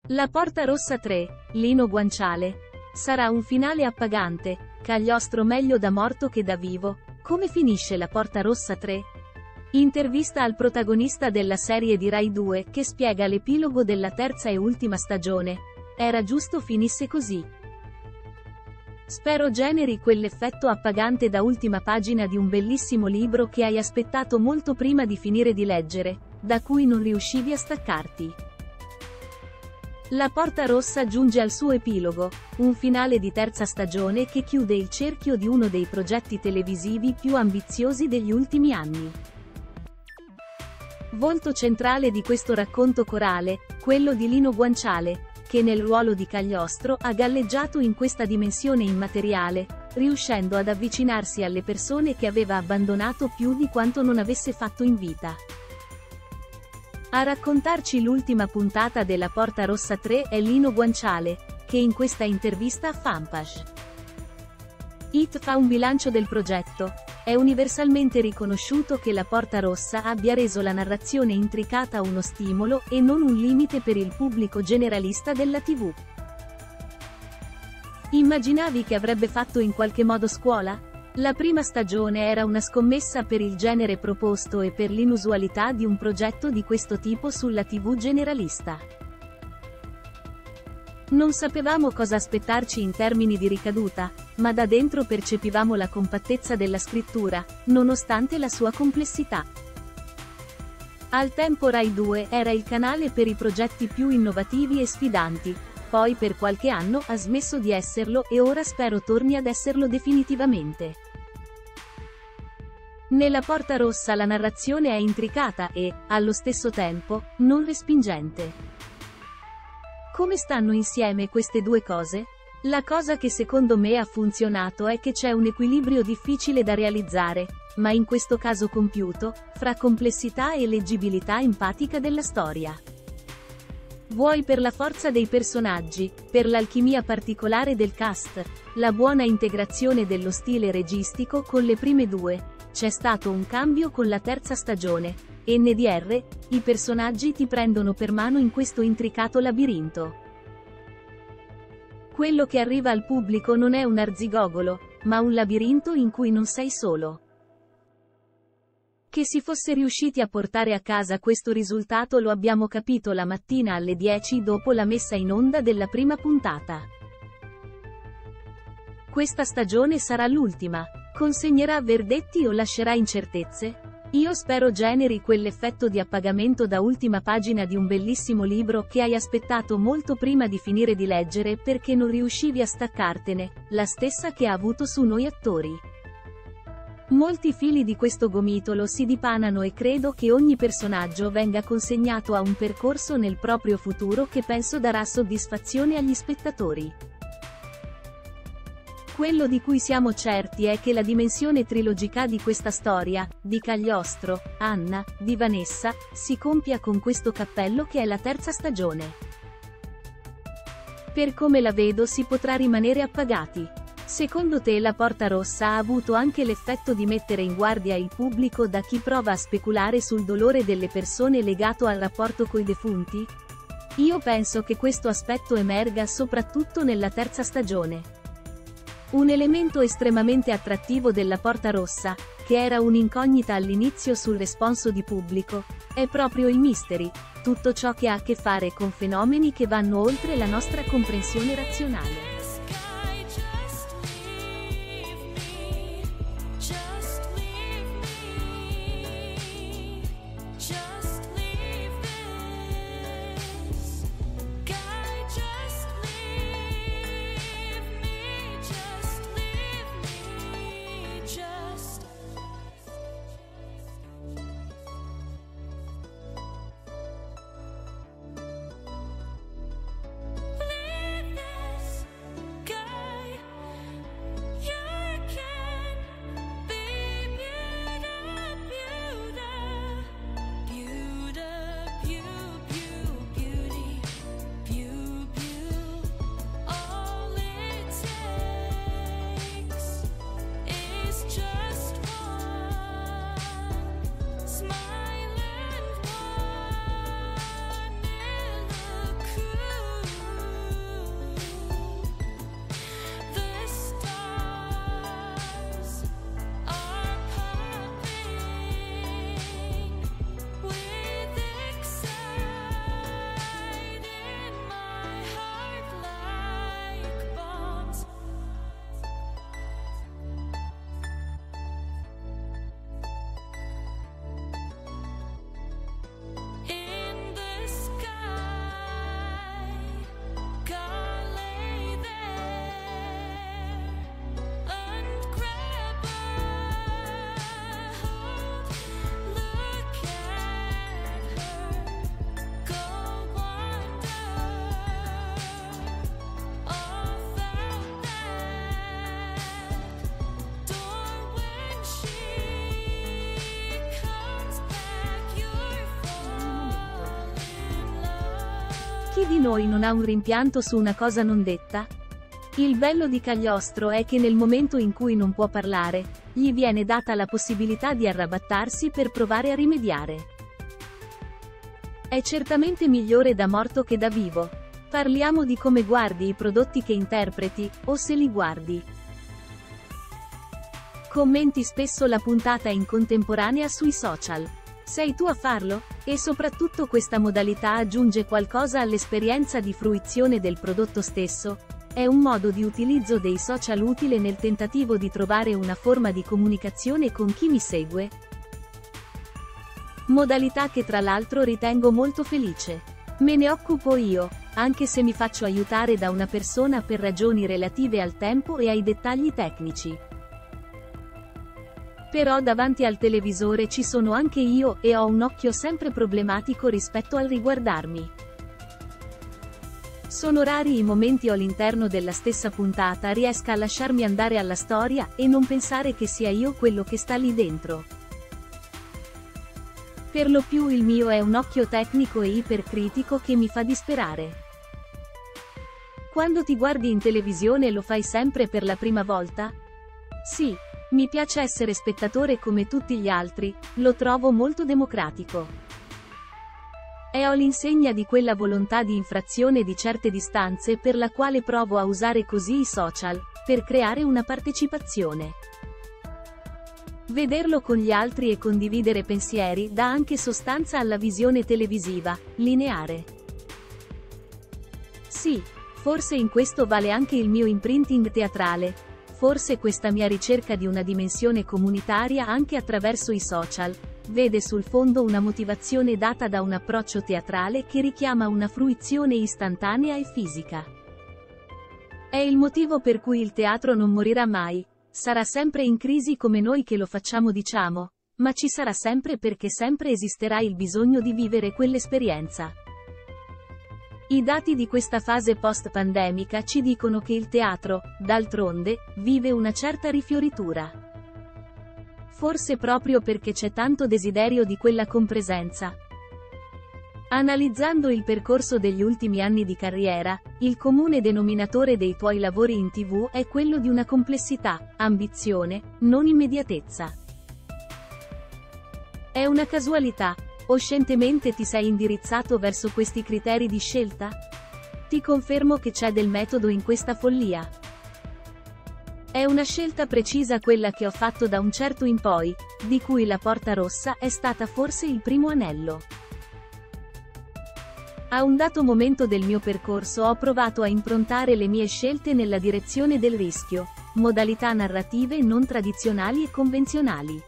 La Porta Rossa 3, Lino Guanciale. Sarà un finale appagante, Cagliostro meglio da morto che da vivo. Come finisce La Porta Rossa 3? Intervista al protagonista della serie di Rai 2 che spiega l'epilogo della terza e ultima stagione. Era giusto finisse così. Spero generi quell'effetto appagante da ultima pagina di un bellissimo libro che hai aspettato molto prima di finire di leggere, da cui non riuscivi a staccarti. La Porta Rossa giunge al suo epilogo, un finale di terza stagione che chiude il cerchio di uno dei progetti televisivi più ambiziosi degli ultimi anni. Volto centrale di questo racconto corale, quello di Lino Guanciale, che nel ruolo di Cagliostro ha galleggiato in questa dimensione immateriale, riuscendo ad avvicinarsi alle persone che aveva abbandonato più di quanto non avesse fatto in vita. A raccontarci l'ultima puntata della Porta Rossa 3 è Lino Guanciale, che in questa intervista a Fanpage It fa un bilancio del progetto. È universalmente riconosciuto che La Porta Rossa abbia reso la narrazione intricata uno stimolo e non un limite per il pubblico generalista della TV. Immaginavi che avrebbe fatto in qualche modo scuola? La prima stagione era una scommessa per il genere proposto e per l'inusualità di un progetto di questo tipo sulla TV generalista. Non sapevamo cosa aspettarci in termini di ricaduta, ma da dentro percepivamo la compattezza della scrittura, nonostante la sua complessità. Al tempo Rai 2 era il canale per i progetti più innovativi e sfidanti, poi per qualche anno ha smesso di esserlo e ora spero torni ad esserlo definitivamente. Nella Porta Rossa la narrazione è intricata e, allo stesso tempo, non respingente. Come stanno insieme queste due cose? La cosa che secondo me ha funzionato è che c'è un equilibrio difficile da realizzare, ma in questo caso compiuto, fra complessità e leggibilità empatica della storia. Vuoi per la forza dei personaggi, per l'alchimia particolare del cast, la buona integrazione dello stile registico con le prime due, c'è stato un cambio con la terza stagione. NDR, i personaggi ti prendono per mano in questo intricato labirinto. Quello che arriva al pubblico non è un arzigogolo, ma un labirinto in cui non sei solo. Che si fosse riusciti a portare a casa questo risultato lo abbiamo capito la mattina alle 10 dopo la messa in onda della prima puntata. Questa stagione sarà l'ultima. Consegnerà verdetti o lascerà incertezze? Io spero generi quell'effetto di appagamento da ultima pagina di un bellissimo libro che hai aspettato molto prima di finire di leggere perché non riuscivi a staccartene, la stessa che ha avuto su noi attori. Molti fili di questo gomitolo si dipanano e credo che ogni personaggio venga consegnato a un percorso nel proprio futuro che penso darà soddisfazione agli spettatori. Quello di cui siamo certi è che la dimensione trilogica di questa storia, di Cagliostro, Anna, di Vanessa, si compia con questo cappello che è la terza stagione. Per come la vedo si potrà rimanere appagati. Secondo te La Porta Rossa ha avuto anche l'effetto di mettere in guardia il pubblico da chi prova a speculare sul dolore delle persone legato al rapporto coi defunti? Io penso che questo aspetto emerga soprattutto nella terza stagione. Un elemento estremamente attrattivo della Porta Rossa, che era un'incognita all'inizio sul responso di pubblico, è proprio i mystery, tutto ciò che ha a che fare con fenomeni che vanno oltre la nostra comprensione razionale. Chi di noi non ha un rimpianto su una cosa non detta? Il bello di Cagliostro è che nel momento in cui non può parlare, gli viene data la possibilità di arrabattarsi per provare a rimediare. È certamente migliore da morto che da vivo. Parliamo di come guardi i prodotti che interpreti, o se li guardi. Commenti spesso la puntata in contemporanea sui social. Sei tu a farlo? E soprattutto questa modalità aggiunge qualcosa all'esperienza di fruizione del prodotto stesso? È un modo di utilizzo dei social utile nel tentativo di trovare una forma di comunicazione con chi mi segue? Modalità che tra l'altro ritengo molto felice. Me ne occupo io, anche se mi faccio aiutare da una persona per ragioni relative al tempo e ai dettagli tecnici. Però davanti al televisore ci sono anche io e ho un occhio sempre problematico rispetto al riguardarmi. Sono rari i momenti all'interno della stessa puntata riesca a lasciarmi andare alla storia e non pensare che sia io quello che sta lì dentro. Per lo più il mio è un occhio tecnico e ipercritico che mi fa disperare. Quando ti guardi in televisione lo fai sempre per la prima volta? Sì. Mi piace essere spettatore come tutti gli altri, lo trovo molto democratico. È all'insegna di quella volontà di infrazione di certe distanze per la quale provo a usare così i social, per creare una partecipazione. Vederlo con gli altri e condividere pensieri dà anche sostanza alla visione televisiva, lineare. Sì, forse in questo vale anche il mio imprinting teatrale. Forse questa mia ricerca di una dimensione comunitaria anche attraverso i social, vede sul fondo una motivazione data da un approccio teatrale che richiama una fruizione istantanea e fisica. È il motivo per cui il teatro non morirà mai, sarà sempre in crisi come noi che lo facciamo diciamo, ma ci sarà sempre perché sempre esisterà il bisogno di vivere quell'esperienza. I dati di questa fase post-pandemica ci dicono che il teatro, d'altronde, vive una certa rifioritura. Forse proprio perché c'è tanto desiderio di quella compresenza. Analizzando il percorso degli ultimi anni di carriera, il comune denominatore dei tuoi lavori in TV è quello di una complessità, ambizione, non immediatezza. È una casualità? O scientemente ti sei indirizzato verso questi criteri di scelta? Ti confermo che c'è del metodo in questa follia. È una scelta precisa quella che ho fatto da un certo in poi, di cui la Porta Rossa è stata forse il primo anello. A un dato momento del mio percorso ho provato a improntare le mie scelte nella direzione del rischio, modalità narrative non tradizionali e convenzionali.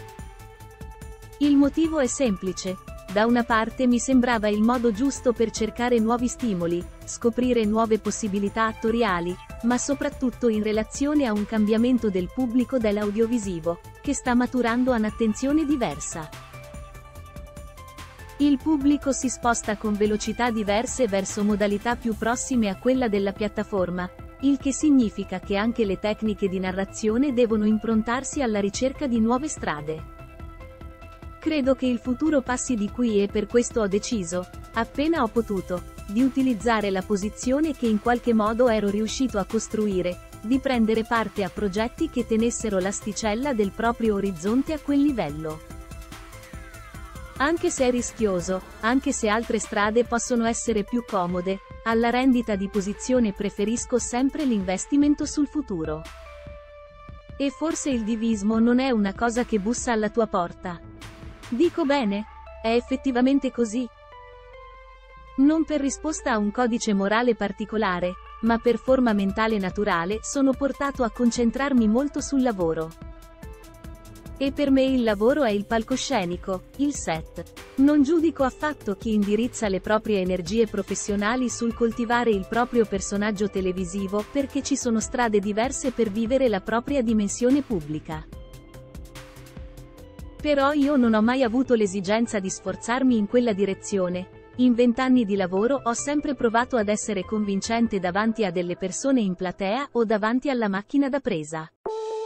Il motivo è semplice. Da una parte mi sembrava il modo giusto per cercare nuovi stimoli, scoprire nuove possibilità attoriali, ma soprattutto in relazione a un cambiamento del pubblico dell'audiovisivo, che sta maturando a un'attenzione diversa. Il pubblico si sposta con velocità diverse verso modalità più prossime a quella della piattaforma, il che significa che anche le tecniche di narrazione devono improntarsi alla ricerca di nuove strade. Credo che il futuro passi di qui e per questo ho deciso, appena ho potuto, di utilizzare la posizione che in qualche modo ero riuscito a costruire, di prendere parte a progetti che tenessero l'asticella del proprio orizzonte a quel livello. Anche se è rischioso, anche se altre strade possono essere più comode, alla rendita di posizione preferisco sempre l'investimento sul futuro. E forse il divismo non è una cosa che bussa alla tua porta. Dico bene? È effettivamente così? Non per risposta a un codice morale particolare, ma per forma mentale naturale sono portato a concentrarmi molto sul lavoro. E per me il lavoro è il palcoscenico, il set. Non giudico affatto chi indirizza le proprie energie professionali sul coltivare il proprio personaggio televisivo perché ci sono strade diverse per vivere la propria dimensione pubblica. Però io non ho mai avuto l'esigenza di sforzarmi in quella direzione. In 20 anni di lavoro ho sempre provato ad essere convincente davanti a delle persone in platea o davanti alla macchina da presa.